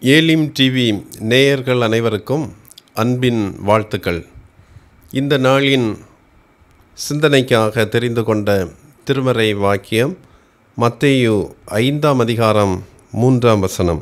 Elim TV நேயர்கள் அனைவருக்கும் அன்பின் வாழ்த்துக்கள். இந்த நாளின் சிந்தனைக்காக தெரிந்து கொண்ட திருமறை வாக்கியம் மத்தேயு 5ஆம் அதிகாரம் 3ஆம் வசனம்.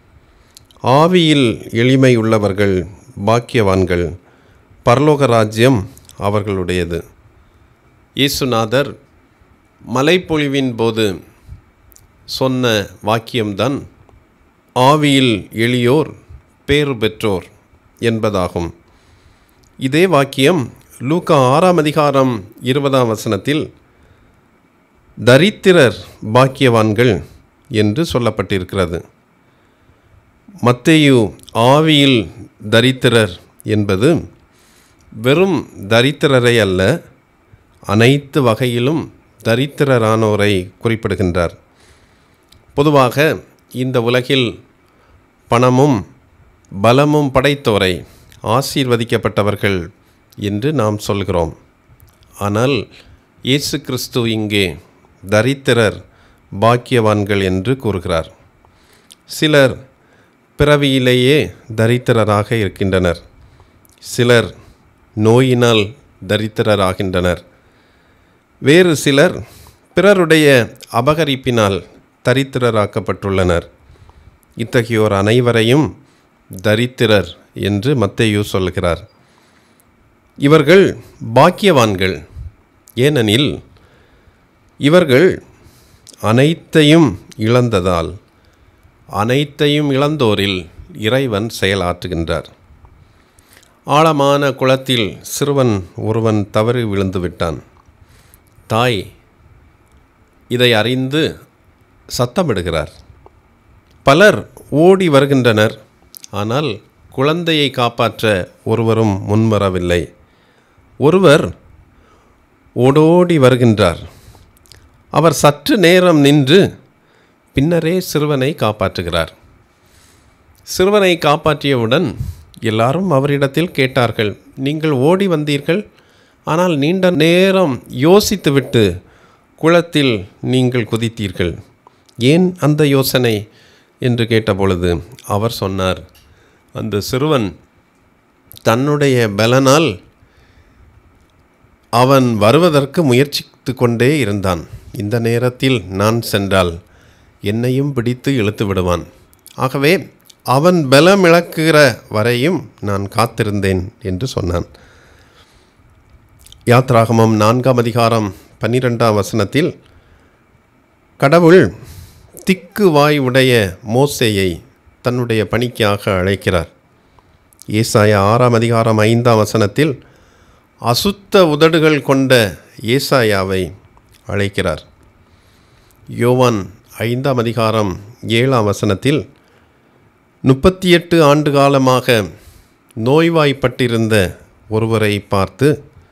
ஆவியில் எளிமை உள்ளவர்கள் பாக்கியவான்கள், பரலோக ராஜ்யம் அவர்களுடையது. இயேசுநாதர் மலைப்பொழிவின் போது சொன்ன வாக்கியம்தான் ஆவியில் எளியோர் பேறு பெற்றோர் என்பதாகும். இதே வாக்கியம் லூக்கா 6ஆம் அதிகாரம் 20ஆம் வசனத்தில் தரித்திரர் பாக்கியவான்கள் என்று சொல்லப்பட்டிருக்கிறது. மத்தேயு ஆவியில் தரித்திரர் என்பது வெறும் தரித்திரரை அல்ல, அனைத்து வகையிலும் தரித்திரரானோரை குறிப்பிடுகின்றார். பொதுவாக இந்த உலகில் பணமும் பலமும் படைத்தோரை ஆசீர்வதிக்கப்பட்டவர்கள் என்று நாம் சொல்கிறோம். ஆனால் இயேசு கிறிஸ்து இங்கே தரித்திரர் பாக்கியவான்கள் என்று கூறுகிறார். சிலர் பிறவியிலேயே தரித்திரராக இருக்கின்றனர், சிலர் நோயினால் தரித்திரராகின்றனர், வேறு சிலர் பிறருடைய அபகரிப்பினால் தரித்திரராக்கப்பட்டுள்ளனர். இத்தகையோர் அனைவரையும் தரித்திரர் என்று மத்தேயு சொல்கிறார். இவர்கள் பாக்கியவான்கள், ஏனெனில் இவர்கள் அனைத்தையும் இழந்ததால் அனைத்தையும் இழந்தோரில் இறைவன் செயலாற்றுகின்றார். ஆழமான குளத்தில் சிறுவன் ஒருவன் தவறி விழுந்து விட்டான். தாய் இதை அறிந்து சத்தமிடுகிறார். பலர் ஓடி வருகின்றனர், ஆனால் குழந்தையை காப்பாற்ற ஒருவரும் முன்வரவில்லை. ஒருவர் ஓடோடி வருகின்றார். அவர் சற்று நேரம் நின்று பின்னரே சிறுவனை காப்பாற்றுகிறார். சிறுவனை காப்பாற்றியவுடன் எல்லாரும் அவரிடத்தில் கேட்டார்கள், நீங்கள் ஓடி வந்தீர்கள், ஆனால் நீண்ட நேரம் யோசித்துவிட்டு குளத்தில் நீங்கள் குதித்தீர்கள், ஏன் அந்த யோசனை என்று கேட்டபொழுது அவர் சொன்னார், அந்த சிறுவன் தன்னுடைய பலனால் அவன் வருவதற்கு முயற்சித்து கொண்டே இருந்தான். இந்த நேரத்தில் நான் சென்றால் என்னையும் பிடித்து இழுத்து விடுவான். ஆகவே அவன் பலம் இழக்கிற வரையும் நான் காத்திருந்தேன் என்று சொன்னான். யாத்ராகமம் 4ஆம் அதிகாரம் 12ஆம் வசனத்தில் கடவுள் திக்கு வாய் உடைய மோசேயை தன்னுடைய பணிக்காக அழைக்கிறார். ஏசாயா 6ஆம் அதிகாரம் 5ஆம் வசனத்தில் அசுத்த உதடுகள் கொண்ட ஏசாயாவை அழைக்கிறார். யோவான் 5ஆம் அதிகாரம் 7ஆம் வசனத்தில் 38 ஆண்டு காலமாக நோய்வாய்ப்பட்டிருந்த ஒருவரை பார்த்து,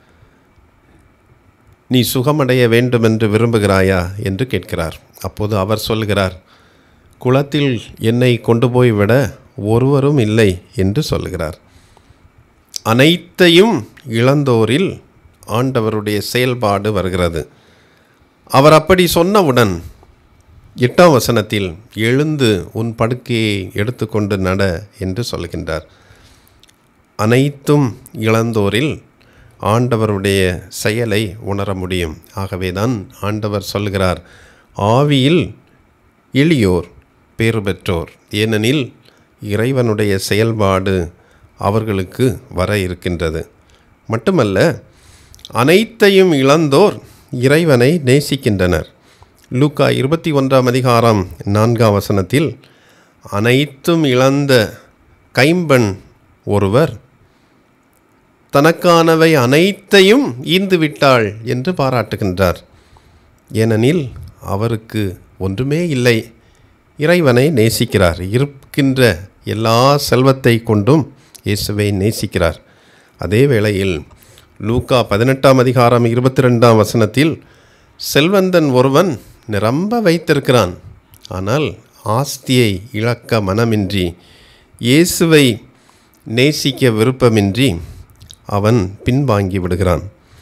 நீ சுகமடைய வேண்டுமென்று விரும்புகிறாயா என்று கேட்கிறார். அப்போது அவர் சொல்கிறார், குளத்தில் என்னை கொண்டு போய் விட ஒருவரும் இல்லை என்று சொல்கிறார். அனைத்தையும் இழந்தோரில் ஆண்டவருடைய செயல்பாடு வருகிறது. அவர் அப்படி சொன்னவுடன் 8ஆம் வசனத்தில் எழுந்து உன் படுக்கையை எடுத்துக்கொண்டு நட என்று சொல்கின்றார். அனைத்தும் இழந்தோரில் ஆண்டவருடைய செயலை உணர முடியும். ஆகவேதான் ஆண்டவர் சொல்கிறார், ஆவியில் எளியோர் பேறு பெற்றோர், ஏனெனில் இறைவனுடைய செயல்பாடு அவர்களுக்கு வர இருக்கின்றது. மட்டுமல்ல, அனைத்தையும் இழந்தோர் இறைவனை நேசிக்கின்றனர். லூக்கா 21ஆம் அதிகாரம் 4ஆம் வசனத்தில் அனைத்தும் இழந்த கைம்பெண் ஒருவர் தனக்கானவை அனைத்தையும் ஈந்துவிட்டாள் என்று பாராட்டுகின்றார். ஏனெனில் அவருக்கு ஒன்றுமே இல்லை, இறைவனை நேசிக்கிறார். இருக்கின்ற எல்லா செல்வத்தை கொண்டும் இயேசுவை நேசிக்கிறார். அதே வேளையில் லூக்கா 18ஆம் அதிகாரம் 22ஆம் வசனத்தில் செல்வந்தன் ஒருவன் நிரம்ப வைத்திருக்கிறான், ஆனால் ஆஸ்தியை இழக்க மனமின்றி, இயேசுவை நேசிக்க விருப்பமின்றி அவன் பின்வாங்கி விடுகிறான்.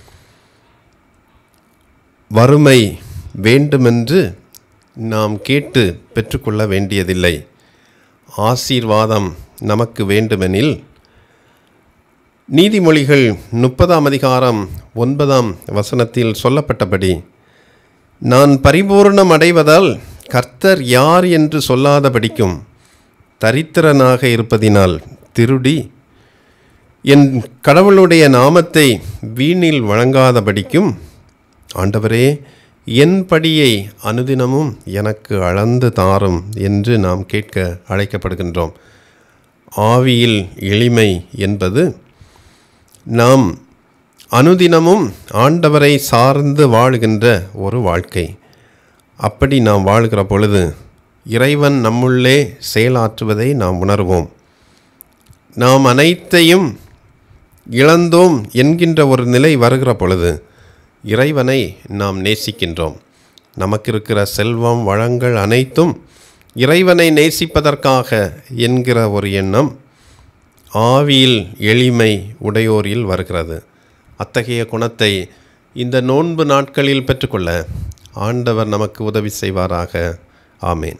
வறுமை வேண்டுமென்று நாம் கேட்டு பெற்றுக்கொள்ள வேண்டியதில்லை. ஆசீர்வாதம் நமக்கு வேண்டுமெனில் நீதிமொழிகள் 30ஆம் அதிகாரம் 9ஆம் வசனத்தில் சொல்லப்பட்டபடி, நான் பரிபூர்ணம் அடைவதால் கர்த்தர் யார் என்று சொல்லாதபடிக்கும் தரித்திரனாக இருப்பதினால் திருடி என் கடவுளுடைய நாமத்தை வீணில் வழங்காதபடிக்கும் ஆண்டவரே என் படியை அனுதினமும் எனக்கு அளந்து தாரும் என்று நாம் கேட்க அழைக்கப்படுகின்றோம். ஆவியில் எளிமை என்பது நாம் அனுதினமும் ஆண்டவரை சார்ந்து வாழுகின்ற ஒரு வாழ்க்கை. அப்படி நாம் வாழ்கிற பொழுது இறைவன் நம்முள்ளே செயலாற்றுவதை நாம் உணர்வோம். நாம் அனைத்தையும் இழந்தோம் என்கின்ற ஒரு நிலை வருகிற பொழுது இறைவனை நாம் நேசிக்கின்றோம். நமக்கு இருக்கிற செல்வம் வளங்கள் அனைத்தும் இறைவனை நேசிப்பதற்காக என்கிற ஒரு எண்ணம் ஆவியில் எளிமை உடையோரில் வருகிறது. அத்தகைய குணத்தை இந்த நோன்பு நாட்களில் பெற்றுக்கொள்ள ஆண்டவர் நமக்கு உதவி செய்வாராக. ஆமேன்.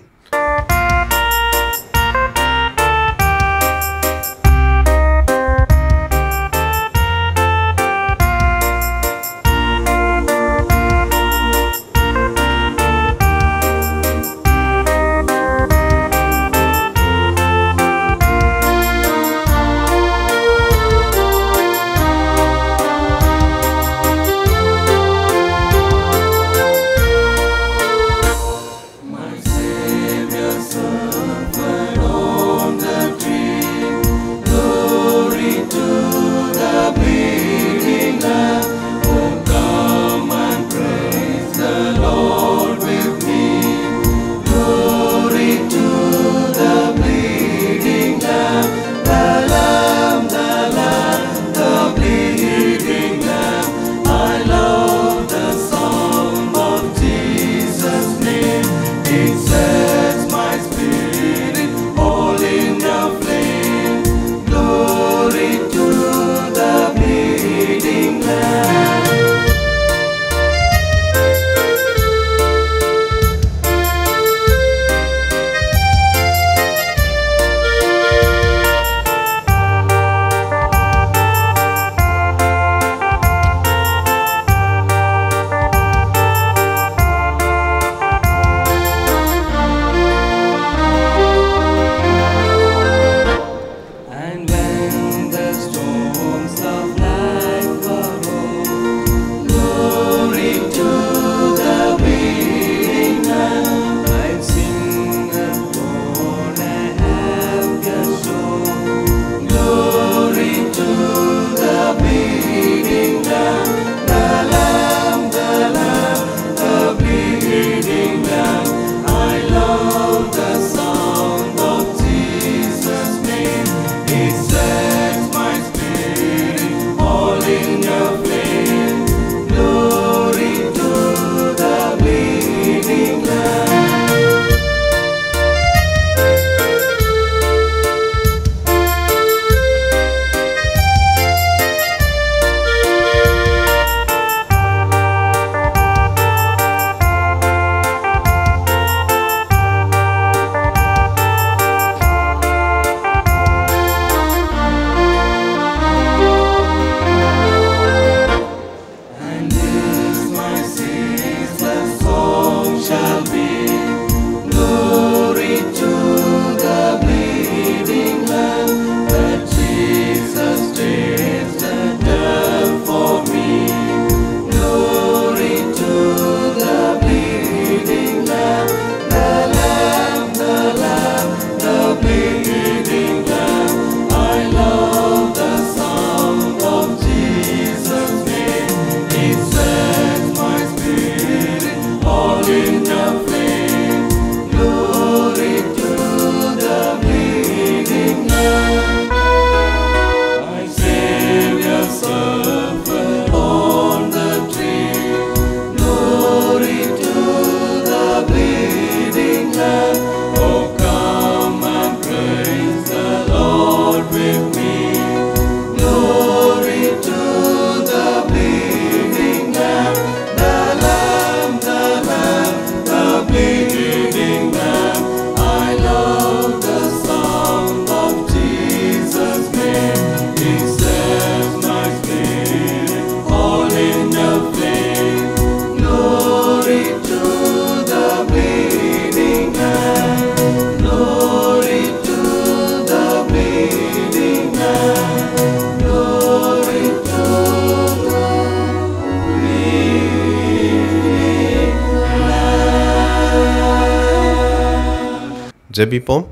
ஜெபிப்போம்.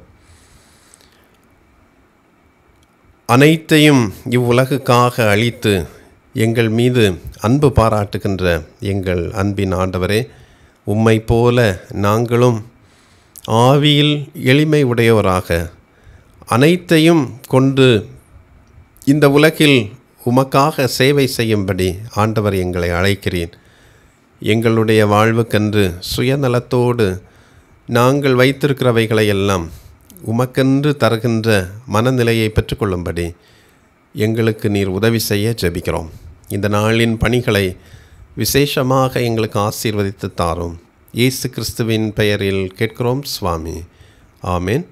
அனைத்தையும் இவ்வுலகுக்காக அளித்து எங்கள் மீது அன்பு பாராட்டுகின்ற எங்கள் அன்பின் ஆண்டவரே, உம்மை போல நாங்களும் ஆவியில் எளிமை உடையவராக அனைத்தையும் கொண்டு இந்த உலகில் உமக்காக சேவை செய்யும்படி ஆண்டவர் எங்களை அழைக்கிறேன். எங்களுடைய வாழ்வுக்கென்று சுயநலத்தோடு நாங்கள் வைத்திருக்கிறவைகளை எல்லாம் உமக்கென்று தருகின்ற மனநிலையை பெற்றுக்கொள்ளும்படி எங்களுக்கு நீர் உதவி செய்ய ஜெபிக்கிறோம். இந்த நாளின் பணிகளை விசேஷமாக எங்களுக்கு ஆசீர்வதித்து தாரும். இயேசு கிறிஸ்துவின் பெயரில் கேட்கிறோம் சுவாமி. ஆமேன்.